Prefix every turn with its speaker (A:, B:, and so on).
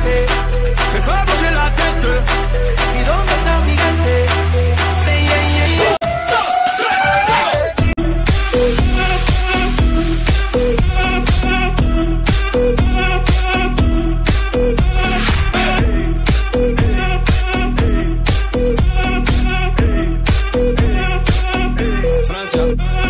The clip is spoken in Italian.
A: Que toi bouger la tête. ¿Y dónde está mi gente? Say yeah, yeah, yeah. Francia.